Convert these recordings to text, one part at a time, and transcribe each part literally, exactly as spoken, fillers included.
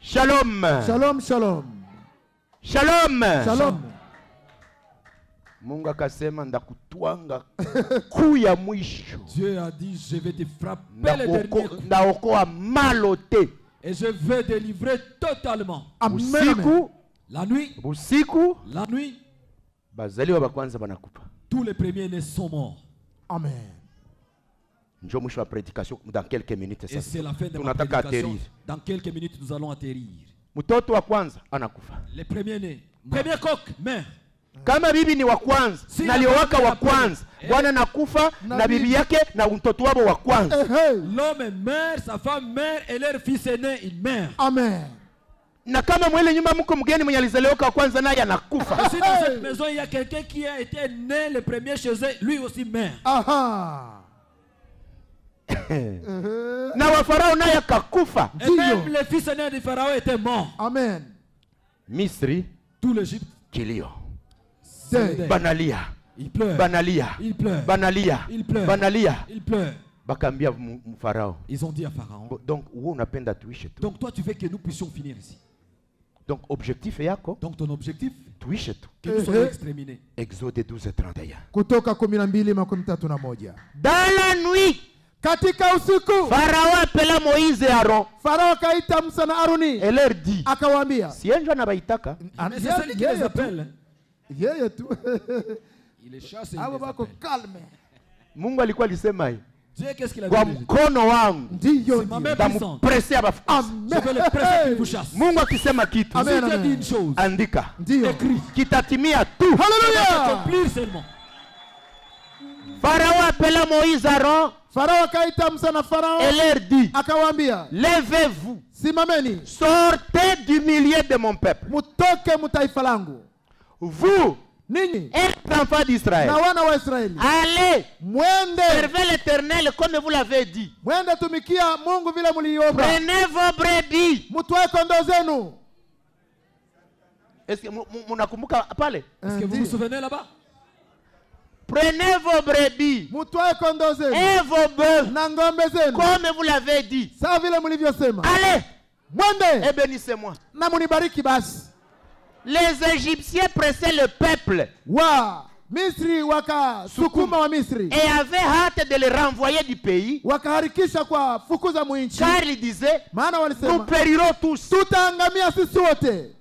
Shalom. Shalom, shalom. Shalom. Shalom. Mungu akasema ndakutwanga kuya mwisho. Dieu a dit, je vais te frapper le dernier coup. Ndaokoa malote. Et je vais délivrer totalement. Usiku, la nuit, usiku, la nuit, bazaliwa ba kwanza banakufa. Tous les premiers-nés sont morts. Amen. Njoo mwisho wa prédication dans quelques minutes Et c'est la fin de ma tunataka prédication. atterrir. Dans quelques minutes, nous allons atterrir. Mtoto wa kwanza anakufa. Les premiers-nés. Premier coq, mère. Kama bibi ni wa kwanza, Si na aliowaka wa kwanza, Eh. bwana nakufa na bibi yake na mtoto wao wa kwanza. L'homme meurt, sa femme meurt et leur fils aîné, il meurt. Amen. Na kama mwele nyumba mko mgeni mwenye alizaliwa wa kwanza naye anakufa. Et si dans cette maison il y a quelqu'un qui a été né le premier chez eux, lui aussi meurt. Aha. Na wa Farao naye akakufa. Et même le fils aîné de Pharaon était mort. Amen. Misri, tout l'Égypte, kilio. Deuil. Banalia. Il pleure. Banalia. Il pleure. Banalia. Il pleure. Banalia. Il pleure. Bakambia Farao. Ils ont dit à Pharaon. Donc, où on appelle tuiche tout. Donc toi tu veux que nous puissions finir ici. Donc objectif yako. Donc ton objectif, tuiche tout. Que nous soyons exterminés. Exode douze trente et un. Kutoka kumi na mbili makumi tatu na moja. Dans la nuit, katika usiku, Farao appela Moïse et Aaron. Farao kaita Musa na Aroni. Et leur dit, akawaambia, si enjo anabaitaka, mais c'est celui qui les appelle. Yeye tu. Il est chassé. Abo bako calme. Mungu alikuwa alisema hii. Dieu qu'est-ce qu'il a dit? Kwa mkono wangu ndiyo ndamupresse abafukuza. Je vais le presser qu'il vous chasse. Mungu akisema kitu, Amen, amen. Dit une chose. Andika. Ndiyo. Kitatimia tu. Hallelujah. Accomplir seulement. Farao appela Moïse Aaron. Farao akaita Musa na Farao. Et leur dit, akawaambia, levez-vous. Simameni. Sortez du milieu de mon peuple. Mutoke mutaifa langu. Vous, ninyi, les enfants d'Israël, na wana wa Israeli, allez, mwende, servez l'Éternel comme vous l'avez dit. Mwende tumikia Mungu vile muliomba. Prenez vos brebis. Mutwae kondoo zenu. Est-ce que munakumbuka pale? Est-ce que vous vous souvenez là-bas? Prenez vos brebis mutwae kondoo zenu et vos bœufs na ng'ombe zenu comme vous l'avez dit. sawa vile mlivyosema. Allez, mwende et bénissez-moi. na munibariki basi. Les Égyptiens pressaient le peuple wa Misri wakasukuma wa Misri et avaient hâte de les renvoyer du pays, wakaharikisha kwa fukuza muinchi, car ils disaient, maana walisema nous périrons tous. Tutaangamia sisi wote.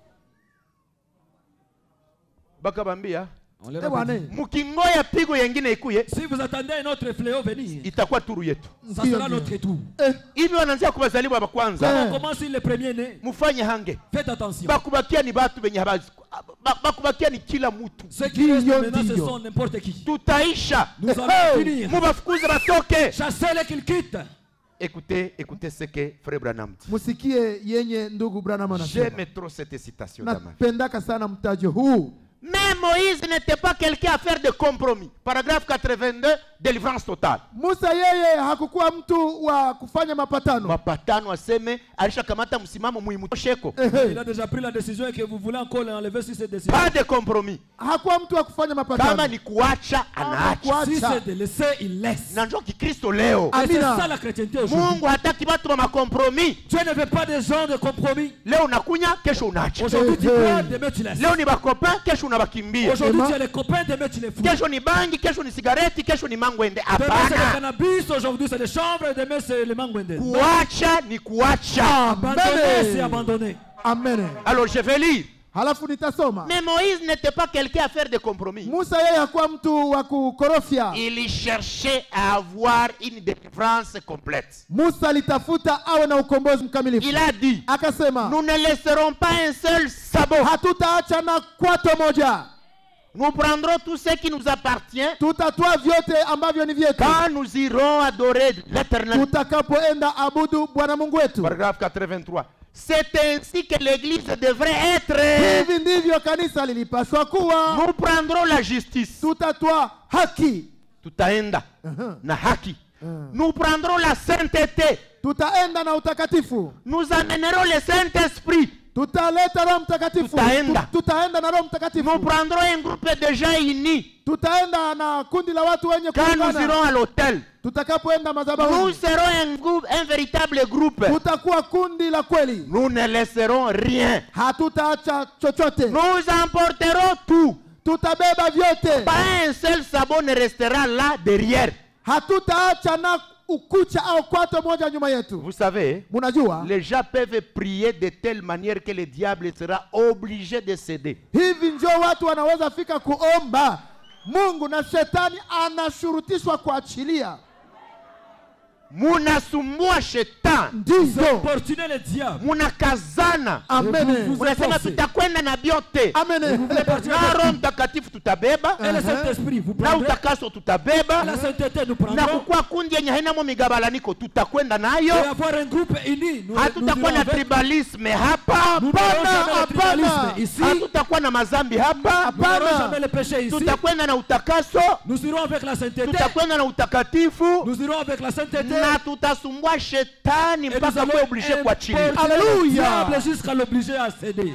Bakabambia, on les répète. Mukingoya pigo yengine ikuye, Si vous attendez un autre fléau venir, itakuwa turu yetu. ça sera notre tour. Hivi wanaanzia kubazaliwa ba kwanza. On commence les premiers nés. Mufanye hange. Faites attention. Bakubakia ni batu benye habazi. Bakubakia ni kila mtu. Ceux qui restent maintenant, ce sont n'importe qui. Tutaisha. Nous allons finir. Mubafukuze batoke. Chassez-les qu'ils quittent. Écoutez, écoutez ce que Frère Branham dit. Musikie yenye ndugu Branham anasema. J'aime trop cette citation dans ma vie. Napendaka sana mtajo huu. Mais Moïse n'était pas quelqu'un à faire de compromis. Paragraphe quatre-vingt-deux, délivrance totale. Musa yeye hakukuwa mtu wa kufanya mapatano. Mapatano aseme alishakamata msimamo muhimu sheko. Il a déjà pris la décision et que vous voulez encore l'enlever sur cette décision. Pas de compromis. Hakuwa mtu wa kufanya mapatano. Kama ni kuacha anaacha. Si c'est de laisser, il laisse. Na njoo Kikristo leo. Et c'est ça la chrétienté aujourd'hui. Mungu hataki watu wa makompromis. Dieu ne veut pas des gens de compromis. Leo unakunya, kesho unaacha. Aujourd'hui tu prends, demain tu laisses. Leo ni bakopa, kesho unabakimbia. Aujourd'hui tu as les copains, demain tu les fous. Kesho ni bangi, kesho ni sigareti, kesho ni mangwende. Demain c'est le Hapana. cannabis, aujourd'hui c'est les chambres, demain c'est les mangwende. Kuacha ni kuacha. Abandonner, c'est abandonner. Amen. Alors je vais lire. Halafu nitasoma. Mais Moïse n'était pas quelqu'un à faire des compromis. Musa yeye hakuwa mtu wa kukorofia. Il cherchait à avoir une délivrance complète. Musa alitafuta awe na ukombozi mkamilifu. Il a dit, akasema, nous ne laisserons pas un seul sabot. Hatutaacha na kwato moja. Nous prendrons tout ce qui nous appartient. Tutatoa vyote ambavyo ni vyetu. Quand nous irons adorer l'Éternel. Tutakapoenda abudu Bwana Mungu wetu. Paragraphe quatre-vingt-trois. C'est ainsi que l'église devrait être. Hivi ndivyo kanisa lilipaswa kuwa. Nous prendrons la justice. Tutatoa haki. Tutaenda uh-huh. na haki. Uh-huh. Nous prendrons la sainteté. Tutaenda na utakatifu. Nous amènerons le Saint-Esprit. tutaleta Roho Mtakatifu. Tutaenda. Tu- tutaenda na Roho Mtakatifu. Nous prendrons un groupe déjà uni. Tutaenda na kundi la watu wenye Quand nous kuungana. irons à l'hôtel, Tutakapoenda nous madhabahuni, serons un, groupe, un véritable groupe. tutakuwa kundi la kweli. Nous ne laisserons rien. Hatutaacha chochote. Nous emporterons tout. Tutabeba vyote. Pas un seul sabot ne restera là derrière. Hatutaacha na ukucha au kwato moja nyuma yetu. Vous savez, Munajua, les gens peuvent prier de telle manière que le diable sera obligé de céder. hivi ndio watu wanaweza fika kuomba Mungu na shetani anashurutishwa kuachilia. Munasumbua shetani, Ndizo. Importuner le diable. munakazana, Amen. Vous munasema forcez. tutakwenda na vyote. Amen. Na Roho Mtakatifu tutabeba, Et le Saint-Esprit, vous na prendrez. utakaso tutabeba, La sainteté, nous na prendrons. kukua kundi yenye hainamo migabalaniko tutakwenda Et nayo. avoir un groupe uni. Nous, nous Hatutakuwa irons na avec. tribalisme hapa, Nous n'aurons Hapana, jamais le tribalisme hapana. ici. hatutakuwa na mazambi hapa, Nous n'aurons Hapana. jamais le péché ici. tutakwenda na utakaso, Nous irons avec la sainteté. tutakwenda na utakatifu, Nous irons avec la sainteté. na tutasumbua shetani Et nous mpaka allons kuwe obligé kuachilia. importuner le Alléluia. diable jusqu'à l'obliger à céder.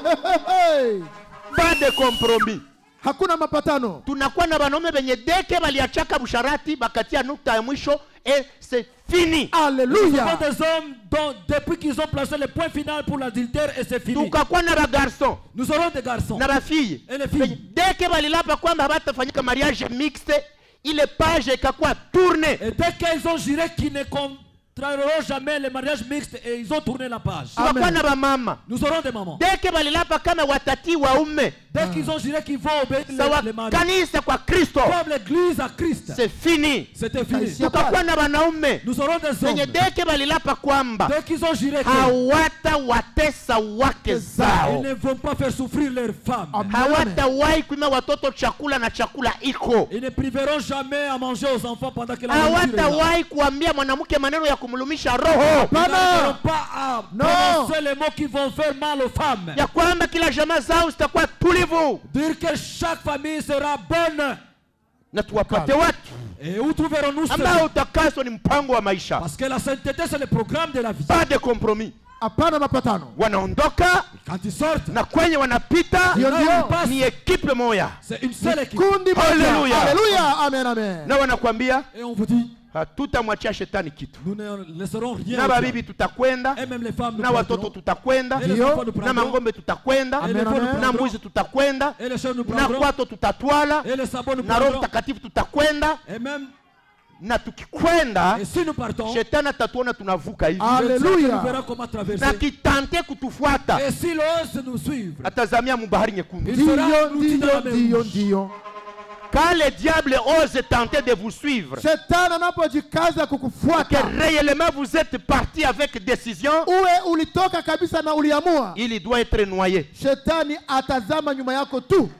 Hey. Pas de compromis. Hakuna mapatano. Tunakuwa na wanaume benye deke baliachaka busharati bakatia nukta ya mwisho et c'est fini. Nous avons Alléluia. des hommes dont, depuis qu'ils ont placé le point final pour l'adultère, et c'est fini. Tukakuwa na bagarson Nous aurons des garçons. na bafille Et les filles. deke balilapa kwamba habatafanyika mariage mixte, ile page ikakuwa tourne. Et dès qu'ils ont juré qu'ils ne contrairont jamais les mariages mixtes, et ils ont tourné la page. Tukakuwa na bamama Nous aurons des mamans. deke balilapa kama watati waume Dès qu'ils ont juré qu'ils vont obéir sawa les, les maris. kanisa kwa Kristo, Comme l'église à Christ. c'est fini. C'était fini. Haïtien. Tukakuwa na wanaume Nous aurons des wenye hommes. deke balilapa kwamba Dès qu'ils ont juré qu'ils hawatawatesa wake zao, ne vont pas faire souffrir leurs femmes. Amen. hawatawahi kuima watoto chakula na chakula iko, Ils ne priveront jamais à manger aux enfants pendant que la nourriture est là. hawatawahi kuambia mwanamke maneno ya kumlumisha roho, Ils n'arriveront Hapana. pas à Non. prononcer les mots qui vont faire mal aux femmes. ya kwamba kila jamaa zao zitakuwa tulivu Dire que chaque famille sera bonne. na tuwapate watu Et où trouverons-nous ambao cela? utakaso ni mpango wa maisha. Parce que la sainteté, c'est le programme de la vie. Pas de compromis, Hapana mapatano. wanaondoka Quand ils sortent, na kwenye wanapita Ndio, là où ndio. ils passent, ni ekipe moya, c'est une seule équipe. Kundi moja. Hallelujah. Hallelujah. Amen, amen. na wanakwambia Et on vous dit, hatutamwachia shetani kitu, nous ne laisserons rien. na au babibi diable. tutakwenda, Et même les femmes, nous na watoto prendrons. tutakwenda, Et les Ndio. enfants, nous na prendrons. mangombe tutakwenda, Et les veaux, nous Amen. na prendrons. mbuzi tutakwenda, Et les chèvres, nous na prendrons. kwato tutatwala, Et les sabots, nous na Roho prendrons. Mtakatifu tutakwenda, Et même, na tukikwenda et si nous partons, shetani atatuona tunavuka hivi, le diable Alléluia. nous verra comment na traverser. kitante kutufuata Et s'il ose nous suivre, atazamia mubahari nyekundu. il sera Ndio, l'outil de la ndio, mer ndio, rouge. ndio. Quand le diable ose tenter de vous suivre, Shetani anapojikaza que kukufuata, réellement vous êtes parti avec décision, uwe ulitoka kabisa na uliamua, il doit être noyé. shetani atazama nyuma yako tu.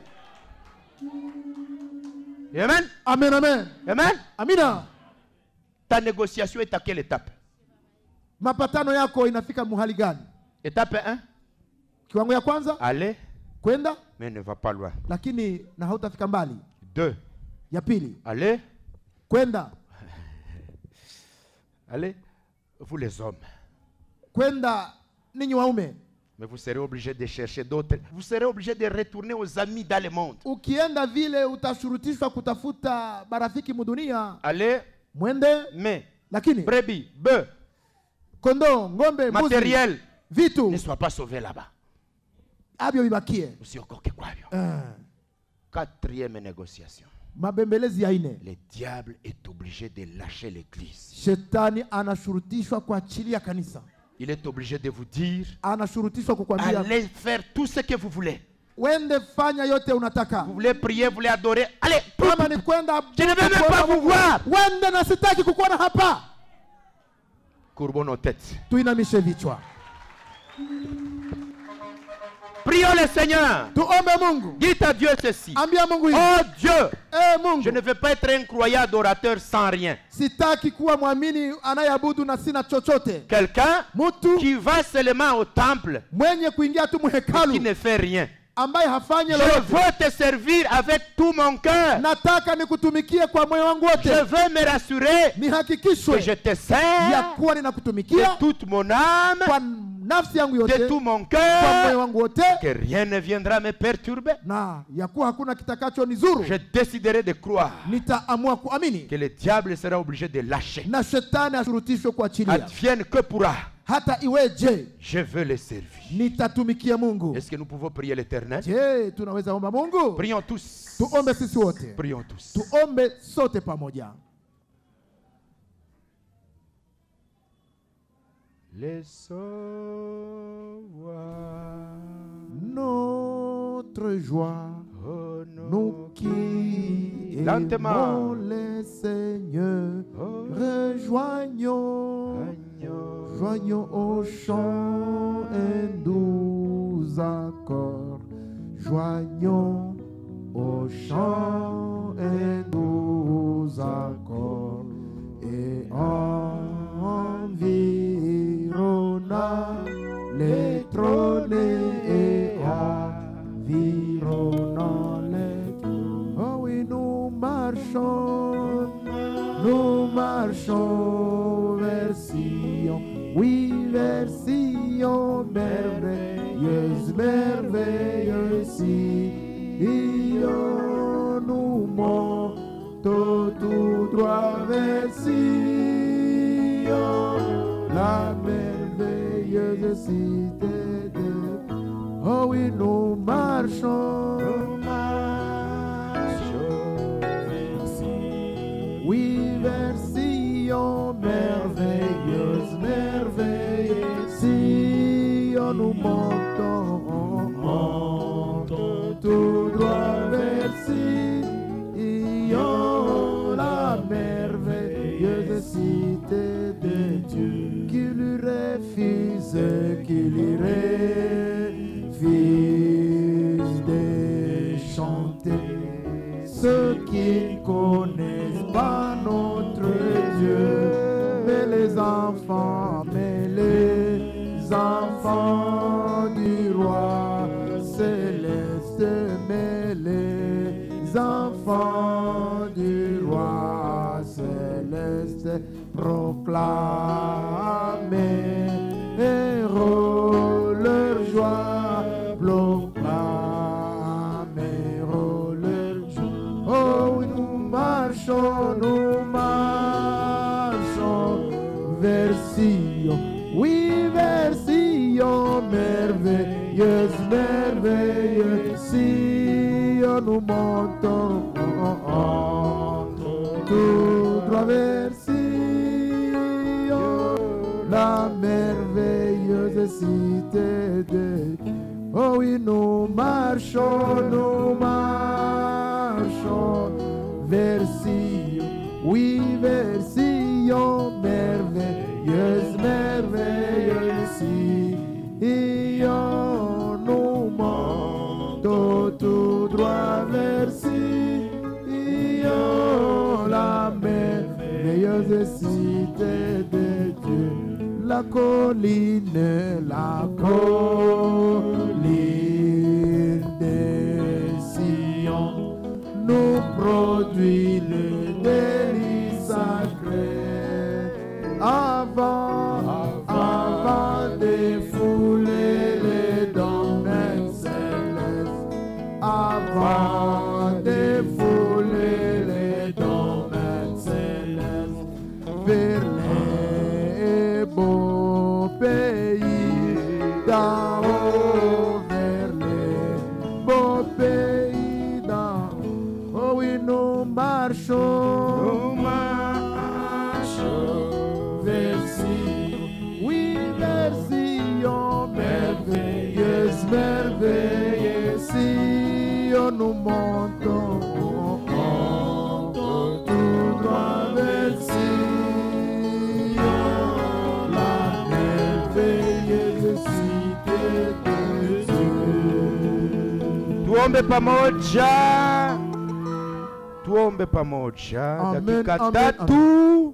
Amen. Amen, amen. Amen. Amina. Ta négociation est à quelle étape? Mapatano yako inafika muhali gani? Étape un, Kiwango ya kwanza aller, kwenda, mais ne va pas loin. lakini na hautafika mbali. Deux, Ya pili aller, kwenda, allez, vous les hommes. kwenda ninyi waume. Mais vous serez obligé de chercher d'autres. Vous serez obligé de retourner aux amis dans le monde. Ukienda vile utashurutishwa kutafuta marafiki mudunia. Allez, Mwende, mais, lakini brebis, bœufs, kondoo, ng'ombe, mbuzi, matériel, vitu ne soient pas sauvés là-bas. abyo bibakie. Usiokoke kwavyo. Ah, Quatrième négociation. mabembelezi ya ine. Le diable est obligé de lâcher l'église. Shetani anashurutishwa kuachilia kanisa. Il est obligé de vous dire, Anashurutishwa kukwambia allez faire tout ce que vous voulez. wende fanya yote unataka. Vous voulez prier, vous voulez adorer. Allez, Kama ni kwenda je ne veux même pas vous voir. wende, na sitaki kukuona hapa. Courbons nos têtes. Tuinamishe vichwa. Prions le Seigneur. Tuombe Mungu. Dites à Dieu ceci. Ambia Mungu hivi. Oh Dieu, Eh je Mungu, ne veux pas être un croyant adorateur sans rien. sitaki kuwa mwamini anayeabudu na sina chochote. Quelqu'un Mtu qui va seulement au temple, mwenye kuingia tu qui muhekalu ne fait rien. ambaye hafanyi Je lolote. veux te servir avec tout mon cœur. Nataka nikutumikie kwa moyo wangu Je wote. veux me rassurer que je Nihakikishwe te ya sers kuwa de ninakutumikia toute mon âme kwa nafsi yangu de yote, tout mon kwa moyo cœur, wangu wote, que rien ne viendra me perturber. na ya kuwa hakuna kitakacho nizuru. Je déciderai de croire Nitaamua kuamini, que le diable sera obligé de lâcher. na shetani ashurutishwe kuachilia. Advienne que pourra. Hata iweje, Je veux le servir. nitatumikia Mungu. Est-ce que nous pouvons prier l'Éternel? Je, tunaweza omba Mungu? Prions tous. Tuombe sisi wote. Prions tous. Tuombe sote pamoja. Laissons voir notre joie, oh, nous qui lentement aimons le Seigneur, oh, rejoignons, agneau, joignons au chant un doux accord, joignons au chant un doux accord, et environnant les trônes et environnant les trônes. Oh oui, nous marchons, nous marchons vers Sion, oui, vers Sion, merveilleuse, merveilleuse Sion, nous montons tout droit vers Sion, la merveilleuse cité de... Oh oui, nous marchons, nous marchons vers Sion, oui, vers Sion, merveilleuse, merveilleuse Sion, nous montons, montons tout droit vers Sion, la merveilleuse cité de Dieu, qu'il refuse, qu'il refuse de chanter. Ceux qui ne connaissent pas notre Dieu, mais les enfants, mais les enfants du roi céleste, mais les enfants du roi céleste proclament héros leur joie, proclament héros leur joie. Oh oui, nous marchons, nous marchons vers Sion, oui, vers Sion, merveilleuse, merveilleuse Sion, nous montons tout droit vers Sion, la merveilleuse cité de... Oh oui, nous marchons, nous marchons vers Sion, oui, vers Sion, merveilleuse, merveilleuse Sion, nous montons tout droit vers Sion, la merveilleuse cité de Dieu. La colline, la colline de Sion nous produit le délice sacré. Avant, avant de fouler les domaines célestes, avant de fouler les domaines célestes, vers les beaux pays d'en haut, vers les beaux pays d'en haut. Oh oui, nous marchons, nous marchons vers Sion, oui, vers Sion, merveilleuse, merveilleuse Sion, nous montons, montons tout droit vers Sion, la merveilleuse cité de Dieu. Tuombe pamoja. Tuombe pamoja. Amen, Dakika amen, tatu.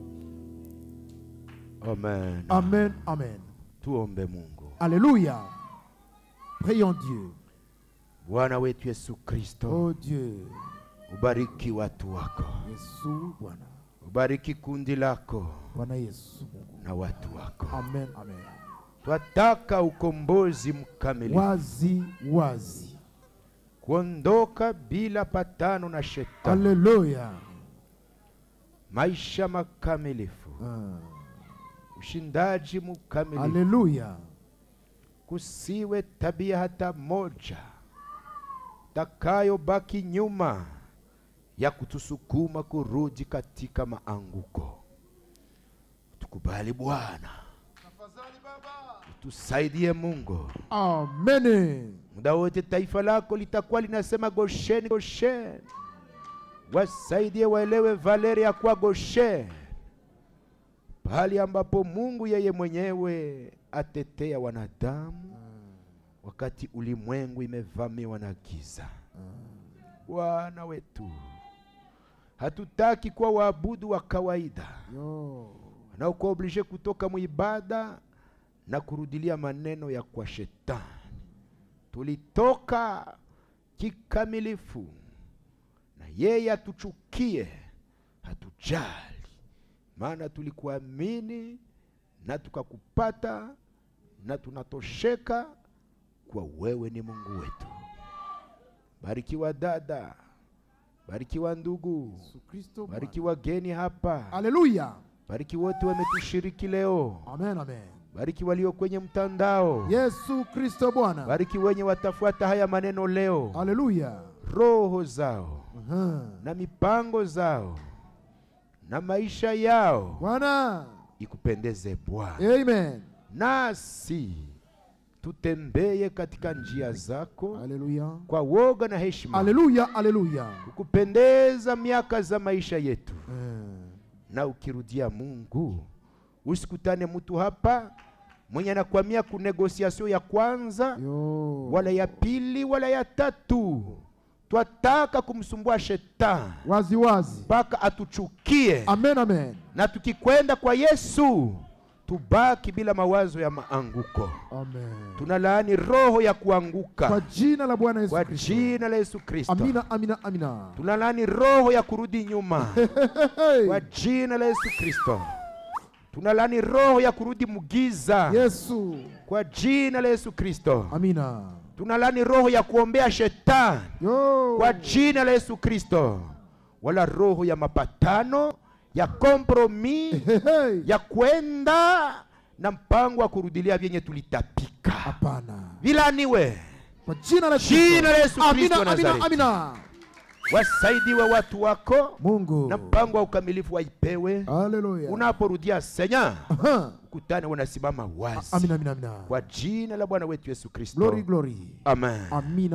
Amen. Amen, amen. Tuombe Mungu. Alléluia. Prions Dieu. Bwana wetu Yesu Kristo, Oh Dieu, ubariki watu wako, Yesu Bwana, ubariki kundi lako Bwana Yesu Mungu. na watu wako. Amen, amen. Twataka ukombozi mkamilifu. Wazi wazi. Kuondoka bila patano na shetani. Haleluya. Maisha makamilifu. Ah. Ushindaji mkamilifu. Haleluya. Kusiwe tabia hata moja takayo baki nyuma ya kutusukuma kurudi katika maanguko. Tukubali Bwana. Tafadhali Baba. Tusaidie Mungu. Amen. Muda wote taifa lako litakuwa linasema Gosheni, Gosheni. Wasaidie waelewe Valeri ya kwa Gosheni, pahali ambapo Mungu yeye mwenyewe atetea wanadamu wakati ulimwengu imevamiwa na giza. Bwana wetu, hatutaki kuwa waabudu wa kawaida wanaokuwa oblige kutoka muibada na kurudilia maneno ya kwa shetani. Tulitoka kikamilifu na yeye atuchukie, hatujali, maana tulikuamini na tukakupata na tunatosheka kwa wewe ni Mungu wetu. Barikiwa dada, barikiwa ndugu, barikiwa geni hapa. Haleluya. Bariki wote wametushiriki leo. Amen, amen. Bariki walio kwenye mtandao. Yesu Kristo Bwana. Bariki wenye watafuata haya maneno leo. Haleluya. Roho zao uh-huh. na mipango zao na maisha yao Bwana ikupendeze Bwana. Amen. Nasi tutembeye katika njia zako. Haleluya. Kwa woga na heshima. Haleluya, haleluya. Ukupendeza miaka za maisha yetu. uh. Na ukirudia Mungu, usikutane mtu hapa mwenye anakuamia ku negociation ya kwanza Yo. wala ya pili wala ya tatu. Twataka kumsumbua shetani wazi wazi mpaka atuchukie. Amen, amen. Na tukikwenda kwa Yesu tubaki bila mawazo ya maanguko. Amen. Tunalaani roho ya kuanguka kwa jina la Bwana Yesu Kristo. Kwa jina la Yesu Kristo. Amina, amina, amina. Tunalaani roho ya kurudi nyuma kwa jina la Yesu Kristo. Tunalaani roho ya kurudi mugiza Yesu, kwa jina la Yesu Kristo. Amina. Tunalaani roho ya kuombea shetani Yo. kwa jina la Yesu Kristo. Wala roho ya mapatano, ya kompromi, ya kwenda na mpango wa kurudilia vyenye tulitapika. Hapana. Vilaniwe kwa jina la jina la Yesu Kristo wa Amina, Nazareti. amina. Wasaidiwe watu wako Mungu, na mpango wa ukamilifu waipewe. Haleluya. Unaporudia Senya, Aha. kutane wanasimama wazi. Amina, amina, amina. Kwa jina la Bwana wetu Yesu Kristo. Glory, glory. Amen. Amina.